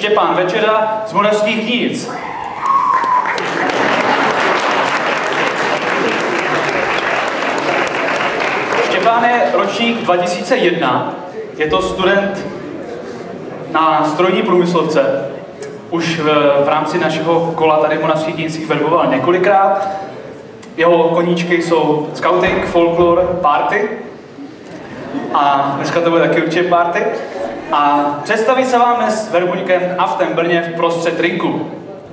Štěpán Večera z Moravských Nic. Štěpán je ročník 2001, je to student na strojní průmyslovce. Už v rámci našeho kola tady v Moravských Nízkých verboval několikrát. Jeho koníčky jsou scouting, folklore, party. A dneska to bude taky určitě party. A představí se vám dnes verbuňkem a v Brně v prostřed rinku.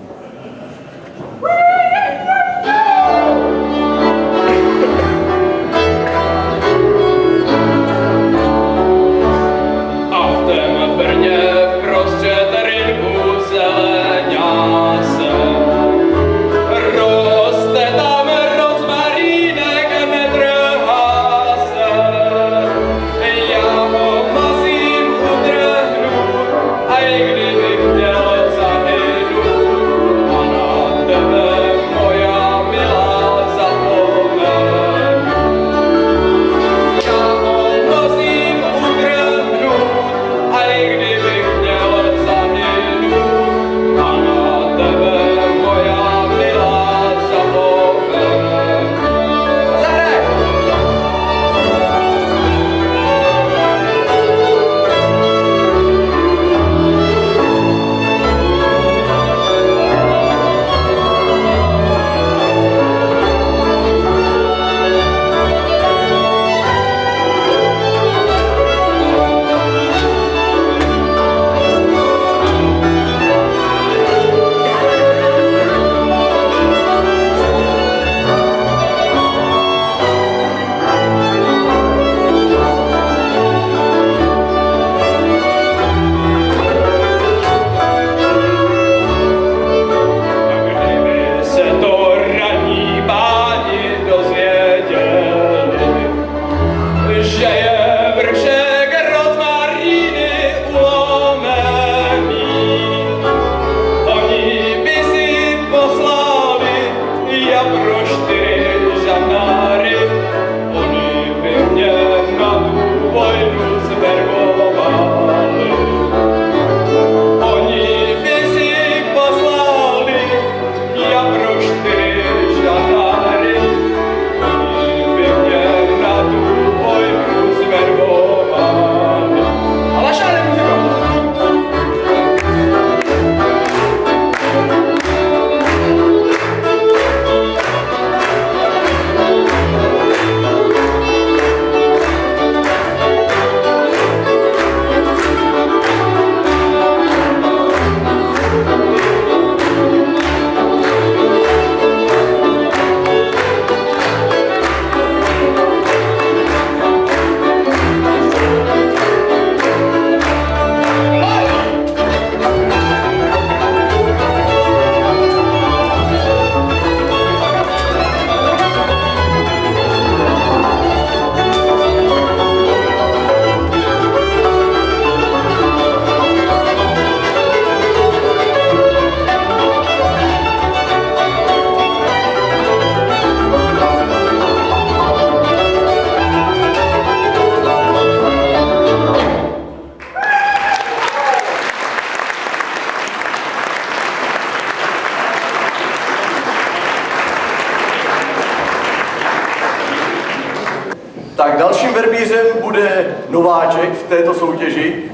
Tak dalším verbířem bude nováček v této soutěži.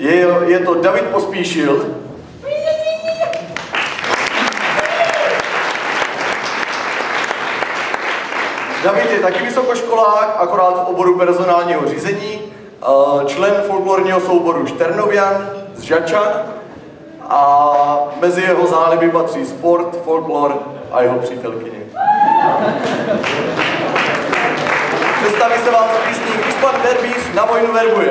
Je to David Pospíšil. David je taky vysokoškolák, akorát v oboru personálního řízení, člen folklorního souboru Šternovian z Žačan a mezi jeho záliby patří sport, folklor a jeho přítelkyně. Představí se vám s písní Když pan verbíř na vojnu verbuje.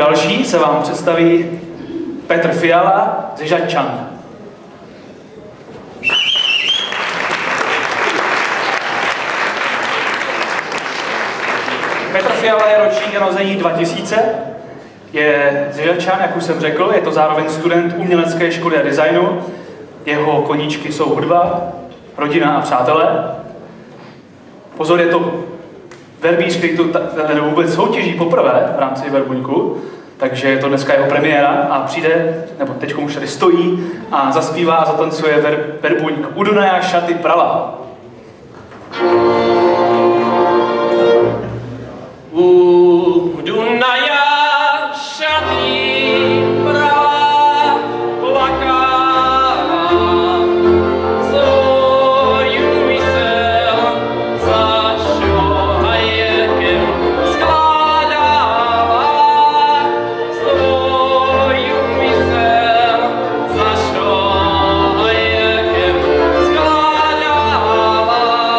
další se vám představí Petr Fiala ze Žatčan. Petr Fiala je ročník narození 2000, je ze Žatčan, jak už jsem řekl, je to zároveň student umělecké školy a designu. Jeho koníčky jsou hudba, rodina a přátelé. Pozor, je to verbíř, který to vůbec soutěží poprvé v rámci Verbuňku, takže je to dneska jeho premiéra a přijde, nebo teď už tady stojí a zaspívá a zatancuje Verbuňk. U Dunaja šaty prala. U Dunaja šaty prala, plakala, svoju mysl za šohajekem skládala, svoju mysl za šohajekem skládala.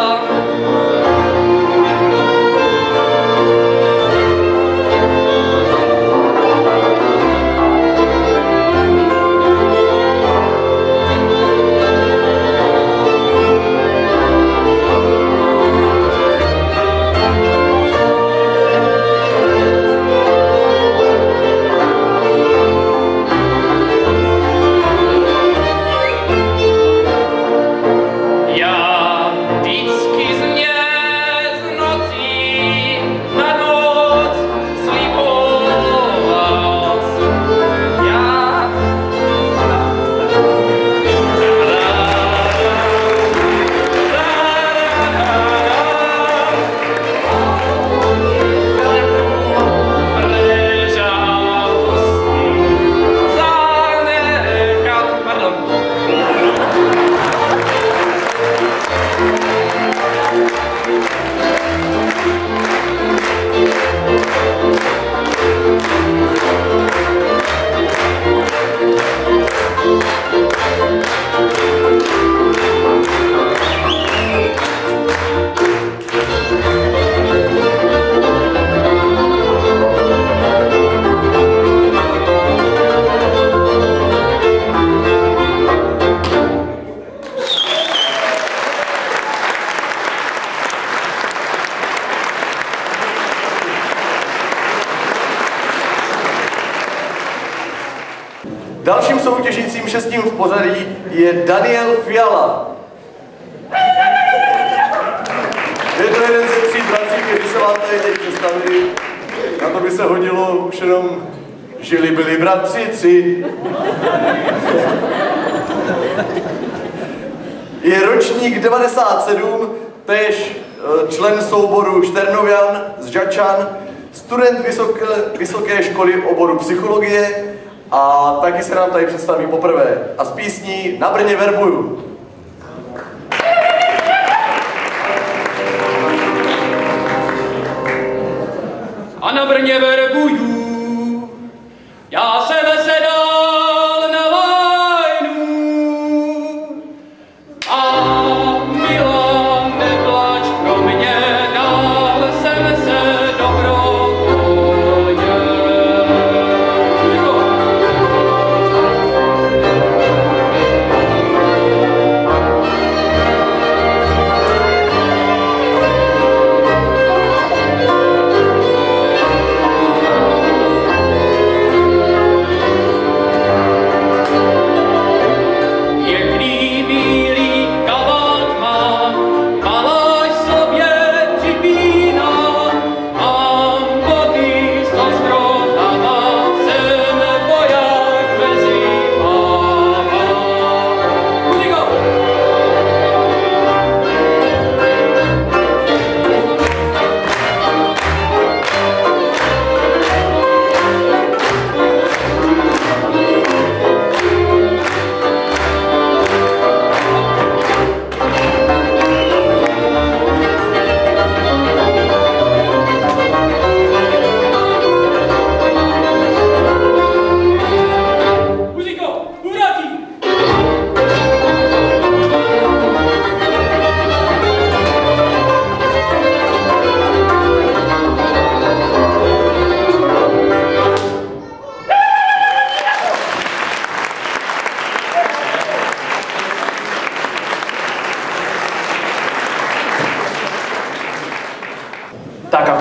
Dalším soutěžícím šestým v pořadí je Daniel Fiala. Je to jeden ze 3 bratří, kteří se vám tady teď představili. Na to by se hodilo už jenom žili byli bratři 3. Je ročník 97, též člen souboru Šternovian z Žatčan, student vysoké školy oboru psychologie a taky se nám tady představí poprvé. A s písní Na Brně verbuju. A na Brně verbuju, já jsem se dal na vajnu. A milá, neplač pro mě, dal jsem se dobrovolně.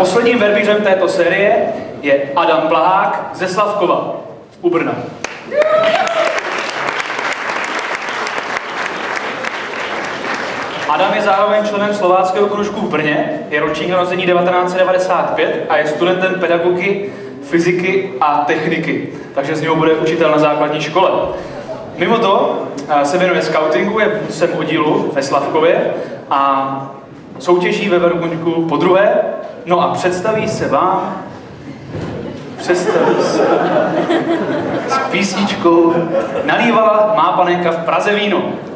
posledním verbířem této série je Adam Blahák ze Slavkova u Brna. Adam je zároveň členem Slováckého kružku v Brně, je ročník narození 1995 a je studentem pedagogiky, fyziky a techniky, takže z něho bude učitel na základní škole. Mimo to se věnuje skautingu, je vůdcem oddílu ve Slavkově a soutěží ve Verbuňku podruhé. No a představí se s písničkou Nalívala má panenka v Praze víno.